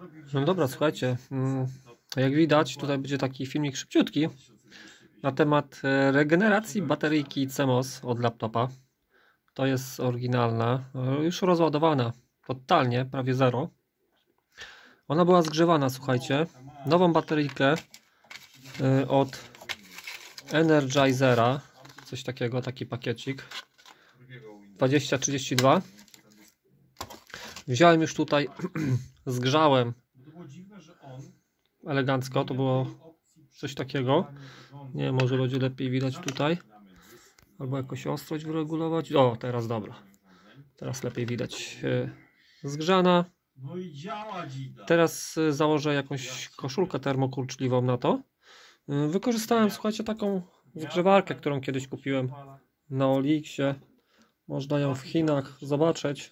No dobra, słuchajcie, jak widać tutaj będzie taki filmik szybciutki na temat regeneracji bateryjki CMOS od laptopa. To jest oryginalna, już rozładowana totalnie, prawie zero. Ona była zgrzewana, słuchajcie. Nową bateryjkę od Energizera, coś takiego, taki pakiecik 2032. Wziąłem już tutaj, zgrzałem elegancko, to było coś takiego. Nie wiem, może będzie lepiej widać tutaj. Albo jakoś ostrość wyregulować. O, teraz dobra. Teraz lepiej widać. Zgrzana. Teraz założę jakąś koszulkę termokurczliwą na to. Wykorzystałem, słuchajcie, taką zgrzewarkę, którą kiedyś kupiłem na Oliksie. Można ją w Chinach zobaczyć.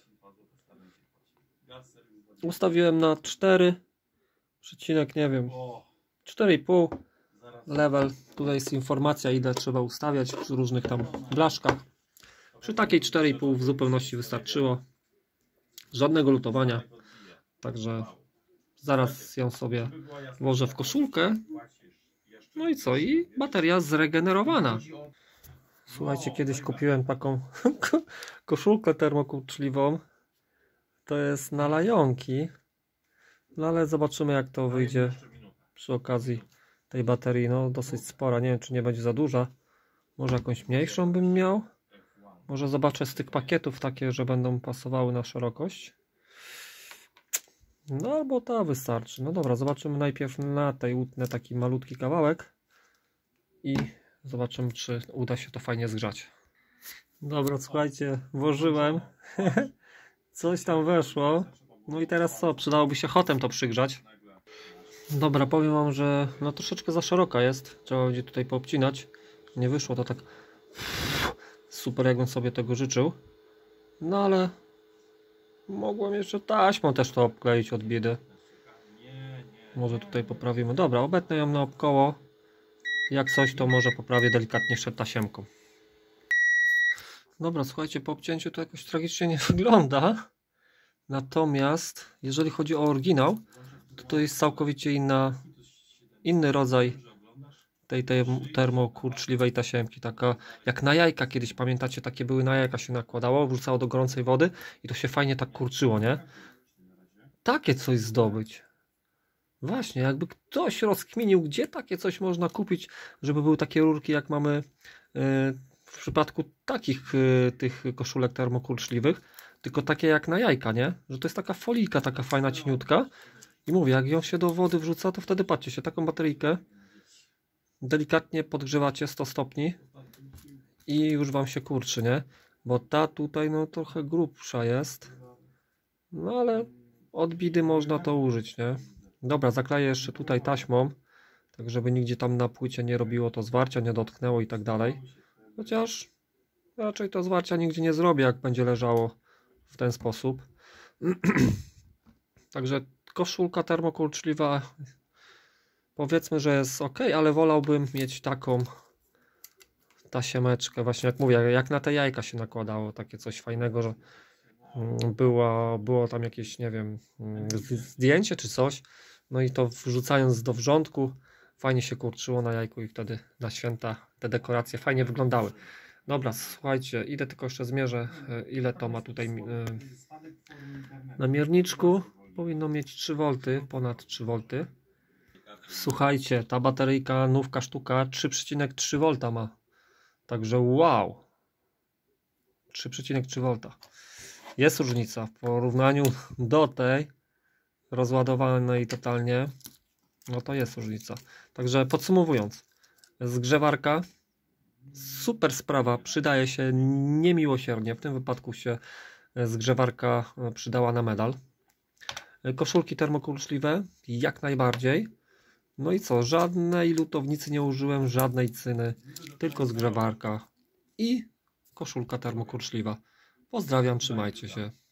Ustawiłem na 4, nie wiem, 4,5 level. Tutaj jest informacja, ile trzeba ustawiać przy różnych tam blaszkach. Przy takiej 4,5 w zupełności wystarczyło. Żadnego lutowania. Także zaraz ją sobie włożę w koszulkę. No i co? I bateria zregenerowana. Słuchajcie, kiedyś kupiłem taką koszulkę termokurczliwą. To jest na lajonki. No ale zobaczymy, jak to wyjdzie przy okazji tej baterii. No dosyć spora. Nie wiem, czy nie będzie za duża. Może jakąś mniejszą bym miał. Może zobaczę z tych pakietów takie, że będą pasowały na szerokość. No albo ta wystarczy. No dobra, zobaczymy najpierw na tej utnę taki malutki kawałek. I zobaczymy, czy uda się to fajnie zgrzać. Dobra, słuchajcie, włożyłem. Coś tam weszło. No i teraz co? Przydałoby się hotem to przygrzać. Dobra, powiem wam, że no troszeczkę za szeroka jest. Trzeba będzie tutaj poobcinać. Nie wyszło to tak super, jakbym sobie tego życzył. No ale mogłem jeszcze taśmą też to obkleić od biedy. Może tutaj poprawimy. Dobra, obetnę ją naokoło. Jak coś, to może poprawię delikatnie jeszcze tasiemką. Dobra, słuchajcie, po obcięciu to jakoś tragicznie nie wygląda. Natomiast jeżeli chodzi o oryginał, to jest całkowicie inny rodzaj tej termokurczliwej tasiemki. Taka jak na jajka kiedyś, pamiętacie, takie były na jajka, się nakładało, wrzucało do gorącej wody i to się fajnie tak kurczyło, nie? Takie coś zdobyć. Właśnie, jakby ktoś rozkminił, gdzie takie coś można kupić, żeby były takie rurki, jak mamy w przypadku takich tych koszulek termokurczliwych, tylko takie jak na jajka, nie? Że to jest taka folijka, taka fajna, cieniutka. I mówię, jak ją się do wody wrzuca, to wtedy patrzcie się, taką bateryjkę delikatnie podgrzewacie 100 stopni i już wam się kurczy, nie? Bo ta tutaj no trochę grubsza jest. No ale od bidy można to użyć, nie? Dobra, zakleję jeszcze tutaj taśmą, tak żeby nigdzie tam na płycie nie robiło to zwarcia, nie dotknęło i tak dalej. Chociaż raczej to zwarcia nigdzie nie zrobię, jak będzie leżało w ten sposób. Także koszulka termokurczliwa, powiedzmy, że jest ok, ale wolałbym mieć taką tasiemeczkę, właśnie jak mówię, jak na te jajka się nakładało, takie coś fajnego, że było tam jakieś, nie wiem, zdjęcie czy coś, no i to wrzucając do wrzątku fajnie się kurczyło na jajku i wtedy na święta te dekoracje fajnie wyglądały. Dobra, słuchajcie, idę tylko jeszcze zmierzę, ile to ma tutaj na mierniczku. Powinno mieć 3V, ponad 3V. Słuchajcie, ta bateryjka, nówka sztuka 3,3V ma. Także wow. 3,3V. Jest różnica w porównaniu do tej rozładowanej totalnie. No to jest różnica. Także podsumowując, zgrzewarka super sprawa, przydaje się niemiłosiernie. W tym wypadku się zgrzewarka przydała na medal. Koszulki termokurczliwe jak najbardziej. No i co? Żadnej lutownicy nie użyłem, żadnej cyny, tylko zgrzewarka i koszulka termokurczliwa. Pozdrawiam, trzymajcie się.